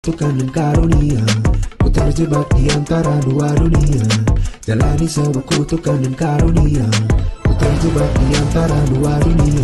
kutukan dan karunia. Ku terjebak di antara dua dunia, jalani sebuah kutukan dan karunia. Ku terjebak di antara dua dunia.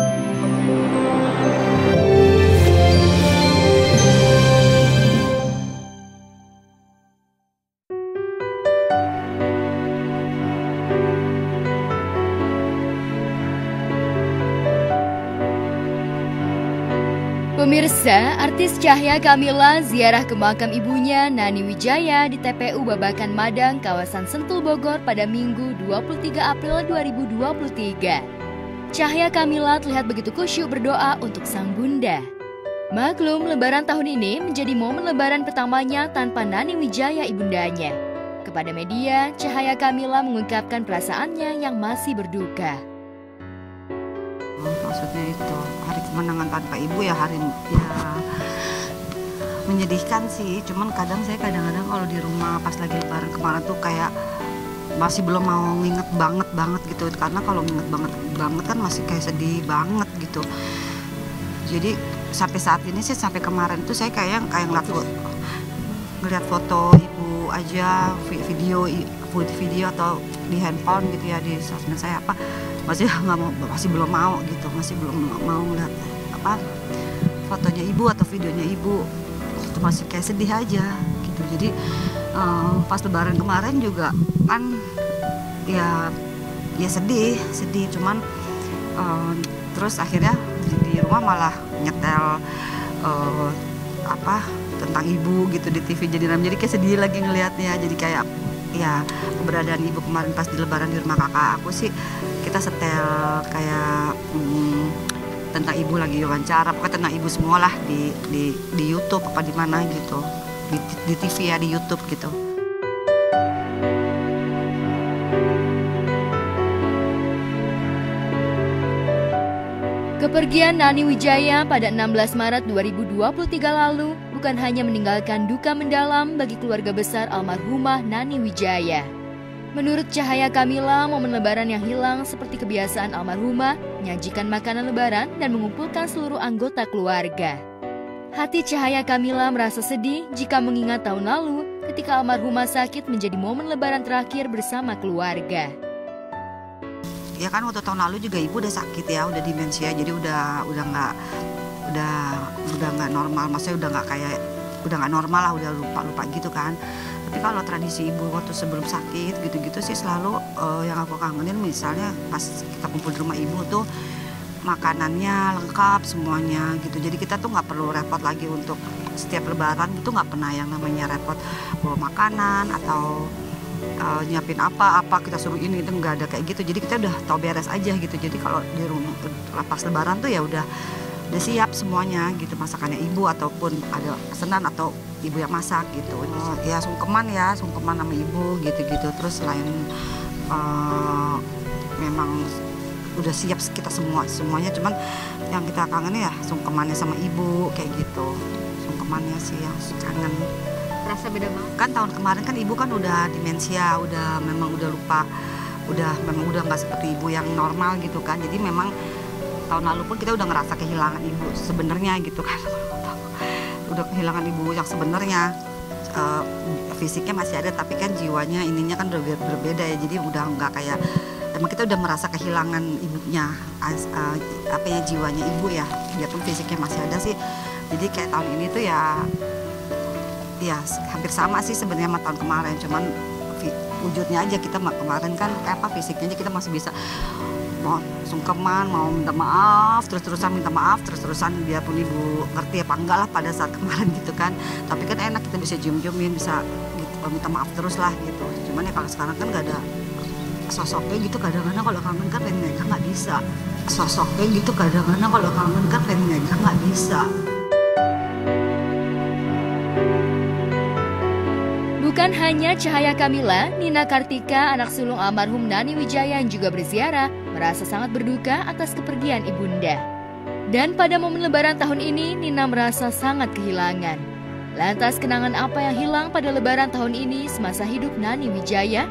Pemirsa, artis Cahya Kamila ziarah ke makam ibunya Nani Wijaya di TPU Babakan Madang, kawasan Sentul, Bogor pada Minggu 23 April 2023. Cahya Kamila terlihat begitu khusyuk berdoa untuk sang bunda. Maklum, lebaran tahun ini menjadi momen lebaran pertamanya tanpa Nani Wijaya ibundanya. Kepada media, Cahya Kamila mengungkapkan perasaannya yang masih berduka. Maksudnya itu hari kemenangan tanpa ibu ya, hari ya menyedihkan sih. Cuman kadang-kadang kalau di rumah pas lagi lebaran kemarin tuh kayak masih belum mau nginget banget gitu, karena kalau nginget banget kan masih kayak sedih banget gitu. Jadi sampai saat ini sih, sampai kemarin tuh saya kayak ngeliat foto ibu aja, video atau di handphone gitu ya, di sosmed saya masih belum mau gitu, masih belum mau lihat fotonya ibu atau videonya ibu. Itu masih kayak sedih aja gitu. Jadi pas lebaran kemarin juga kan ya sedih cuman terus akhirnya di rumah malah nyetel tentang ibu gitu di TV, jadi kayak sedih lagi ngelihatnya. Jadi kayak ya keberadaan ibu kemarin pas di lebaran di rumah kakak aku sih, kita setel kayak tentang ibu lagi wawancara, pokoknya tentang ibu semua lah di YouTube apa di mana gitu, di TV ya, di YouTube gitu. Kepergian Nani Wijaya pada 16 Maret 2023 lalu bukan hanya meninggalkan duka mendalam bagi keluarga besar almarhumah Nani Wijaya. Menurut Cahya Kamila, momen lebaran yang hilang seperti kebiasaan almarhumah, menyajikan makanan lebaran dan mengumpulkan seluruh anggota keluarga. Hati Cahya Kamila merasa sedih jika mengingat tahun lalu ketika almarhumah sakit menjadi momen lebaran terakhir bersama keluarga. Ya kan waktu tahun lalu juga ibu udah sakit ya, udah demensia, jadi udah nggak normal, maksudnya udah nggak normal lah, udah lupa gitu kan. Tapi kalau tradisi ibu waktu sebelum sakit gitu-gitu sih selalu yang aku kangenin, misalnya pas kita kumpul di rumah ibu tuh makanannya lengkap semuanya gitu. Jadi kita tuh nggak perlu repot lagi untuk setiap lebaran gitu, nggak pernah yang namanya repot bawa makanan atau nyiapin apa kita suruh ini, itu nggak ada kayak gitu. Jadi kita udah tahu beres aja gitu. Jadi kalau di rumah pas lebaran tuh ya udah siap semuanya gitu, masakannya ibu ataupun ada pesanan atau ibu yang masak gitu. Ya sungkeman sama ibu gitu. Terus selain memang udah siap kita semuanya, cuman yang kita kangen ya sungkemannya sama ibu kayak gitu. Sungkemannya sih yang kangen. Rasa beda banget. Kan tahun kemarin kan ibu kan udah demensia, memang udah lupa, memang udah nggak seperti ibu yang normal gitu kan. Jadi memang tahun lalu pun kita udah ngerasa kehilangan ibu sebenarnya gitu kan. Udah kehilangan ibu yang sebenarnya, fisiknya masih ada tapi kan jiwanya ininya kan udah berbeda ya. Jadi udah nggak kayak, emang kita udah merasa kehilangan ibunya, jiwanya ibu ya, biarpun fisiknya masih ada sih. Jadi kayak tahun ini tuh ya hampir sama sih sebenarnya sama tahun kemarin, cuman wujudnya aja kita kemarin kan fisiknya aja kita masih bisa mau sungkeman, mau minta maaf terus-terusan biarpun ibu ngerti apa enggak lah pada saat kemarin gitu kan. Tapi kan enak kita bisa cium-ciumin, bisa gitu, minta maaf terus lah gitu. Cuman ya kalau sekarang kan nggak ada sosoknya gitu, kadang-kadang kalau kangen kan pengen megang nggak bisa. Bukan hanya Cahya Kamila, Nina Kartika, anak sulung almarhum Nani Wijaya yang juga berziarah, merasa sangat berduka atas kepergian ibunda. Dan pada momen lebaran tahun ini, Nina merasa sangat kehilangan. Lantas kenangan apa yang hilang pada lebaran tahun ini semasa hidup Nani Wijaya?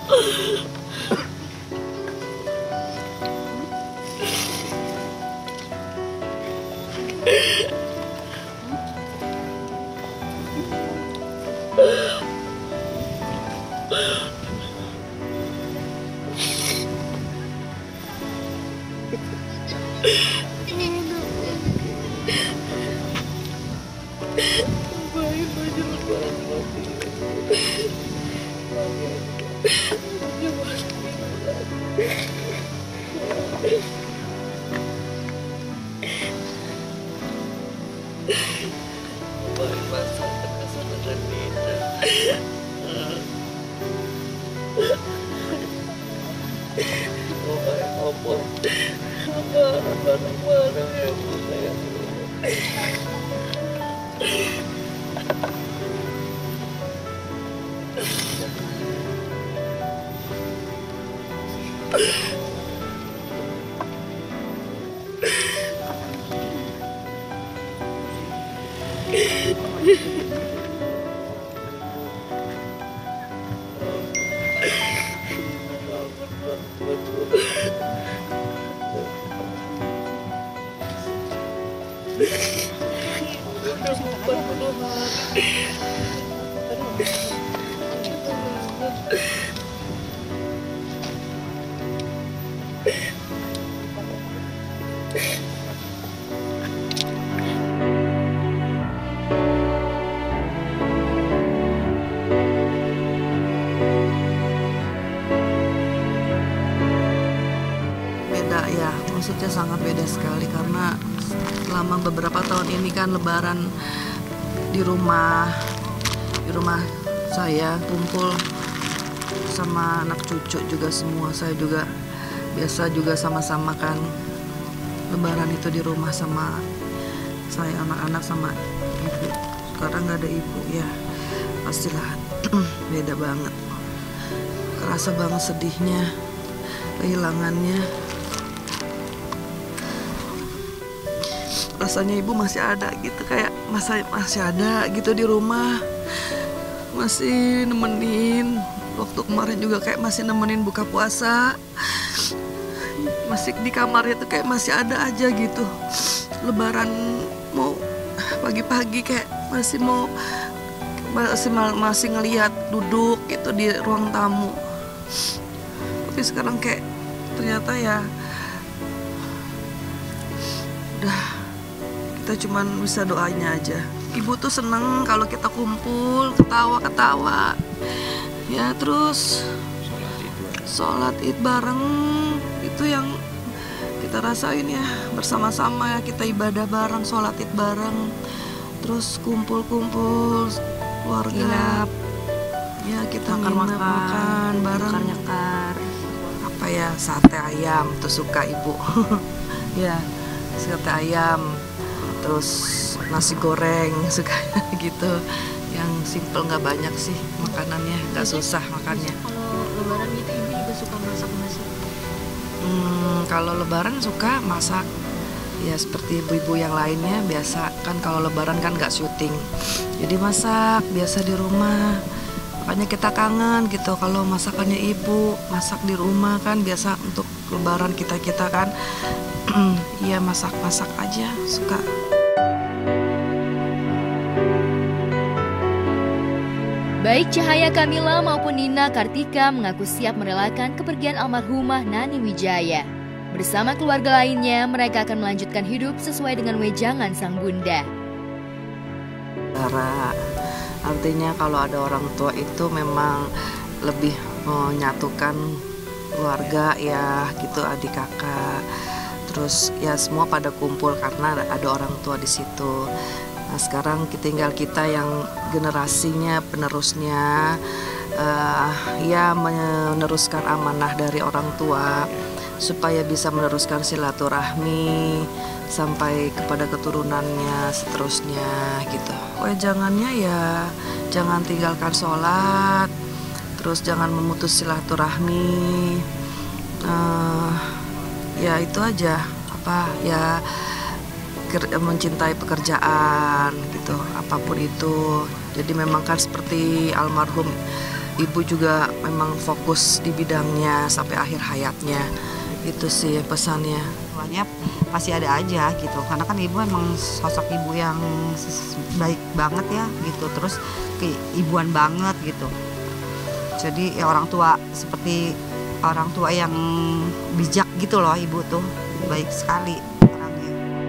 Beda ya, maksudnya sangat beda sekali karena selama beberapa tahun ini kan Lebaran di rumah saya kumpul sama anak cucu juga semua. Saya juga biasa juga sama-sama kan Lebaran itu di rumah sama saya, anak-anak sama ibu. Sekarang nggak ada ibu ya, pastilah beda banget. Kerasa banget sedihnya, kehilangannya. Rasanya ibu masih ada gitu, kayak masih ada gitu di rumah, masih nemenin. Waktu kemarin juga kayak masih nemenin buka puasa, masih di kamarnya tuh kayak masih ada aja gitu. Lebaran mau pagi-pagi kayak masih ngelihat duduk gitu di ruang tamu. Tapi sekarang kayak ternyata ya udah, kita cuman bisa doanya aja. Ibu tuh seneng kalau kita kumpul, ketawa-ketawa ya, terus sholat id bareng. Itu yang kita rasain ya, bersama-sama ya, kita ibadah bareng, sholat id bareng, terus kumpul-kumpul keluarga ya, kita makan bareng, nyekar apa ya, sate ayam tuh suka ibu ya, sate ayam, terus nasi goreng suka gitu, yang simple, nggak banyak sih makanannya, nggak susah makannya. Kalau Lebaran gitu ibu juga suka masak-masak? Kalau Lebaran suka masak ya, seperti ibu-ibu yang lainnya biasa kan. Kalau Lebaran kan nggak syuting, jadi masak biasa di rumah. Makanya kita kangen gitu kalau masakannya ibu, masak di rumah kan biasa untuk Lebaran kita kan. Iya, masak-masak aja suka. Baik Cahaya Kamila maupun Nina Kartika mengaku siap merelakan kepergian almarhumah Nani Wijaya. Bersama keluarga lainnya, mereka akan melanjutkan hidup sesuai dengan wejangan sang bunda. Artinya kalau ada orang tua itu memang lebih menyatukan keluarga ya gitu, adik kakak. Terus ya semua pada kumpul karena ada orang tua di situ. Nah sekarang tinggal kita yang generasinya, penerusnya ya meneruskan amanah dari orang tua supaya bisa meneruskan silaturahmi sampai kepada keturunannya seterusnya gitu. Jangannya ya jangan tinggalkan sholat, terus jangan memutus silaturahmi, ya itu aja, apa ya, mencintai pekerjaan gitu, apapun itu. Jadi memang kan seperti almarhum ibu juga memang fokus di bidangnya sampai akhir hayatnya. Itu sih pesannya. Tuanya pasti ada aja gitu, karena kan ibu emang sosok ibu yang baik banget ya gitu, terus keibuan banget gitu. Jadi ya orang tua, seperti orang tua yang bijak gitu loh, ibu tuh baik sekali orangnya.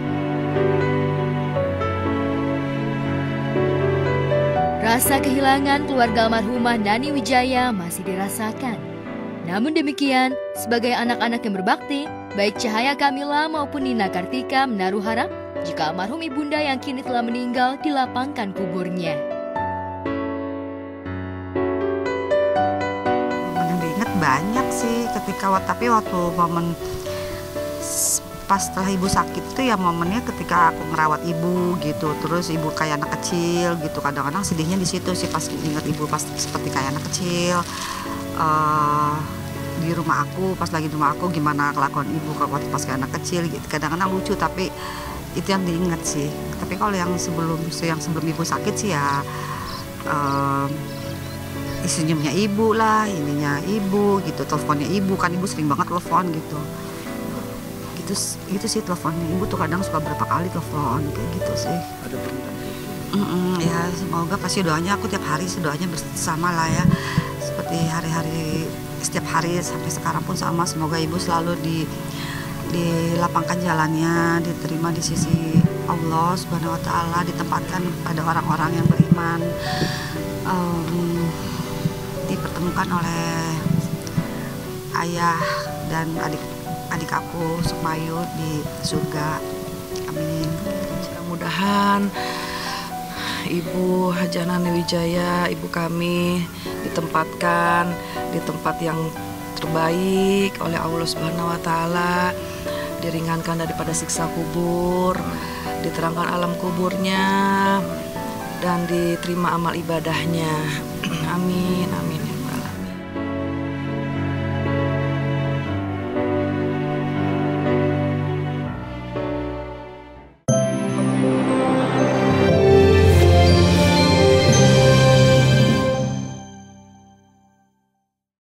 Rasa kehilangan keluarga almarhumah Nani Wijaya masih dirasakan. Namun demikian, sebagai anak-anak yang berbakti, baik Cahaya Kamila maupun Nina Kartika menaruh harap jika almarhum ibunda yang kini telah meninggal dilapangkan kuburnya. Yang diingat banyak sih tapi waktu momen pas setelah ibu sakit itu ya momennya ketika aku ngerawat ibu gitu, terus ibu kayak anak kecil gitu. Kadang-kadang sedihnya di situ sih, pas ingat ibu pas seperti kayak anak kecil. Di rumah aku, pas lagi di rumah aku gimana kelakuan ibu waktu pas kayak anak kecil gitu. Kadang-kadang lucu, tapi itu yang diingat sih. Tapi kalau yang sebelum ibu sakit sih ya senyumnya ibu lah, ininya ibu gitu, teleponnya ibu, kan ibu sering banget telepon gitu. Gitu sih teleponnya ibu tuh kadang suka berapa kali telepon kayak gitu sih. Ada Ya semoga pasti doanya aku tiap hari doanya bersama lah ya, seperti hari-hari setiap hari sampai sekarang pun sama. Semoga ibu selalu dilapangkan jalannya, diterima di sisi Allah Subhanahu wa Ta'ala, ditempatkan pada orang-orang yang beriman, dipertemukan oleh ayah dan adik aku Sukmayu di surga. Amin. Mudah-mudahan Ibu Hajah Nani Wijaya, ibu kami ditempatkan di tempat yang terbaik oleh Allah Subhanahu wa Ta'ala, diringankan daripada siksa kubur, diterangkan alam kuburnya, dan diterima amal ibadahnya. Amin, amin.